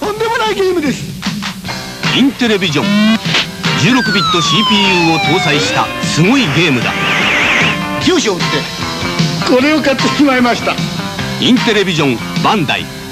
とんでもないゲームです。 インテレビジョン16ビット CPU を搭載したすごいゲームだ。 清を打ってこれを買ってしまいました。 インテレビジョンバンダイ。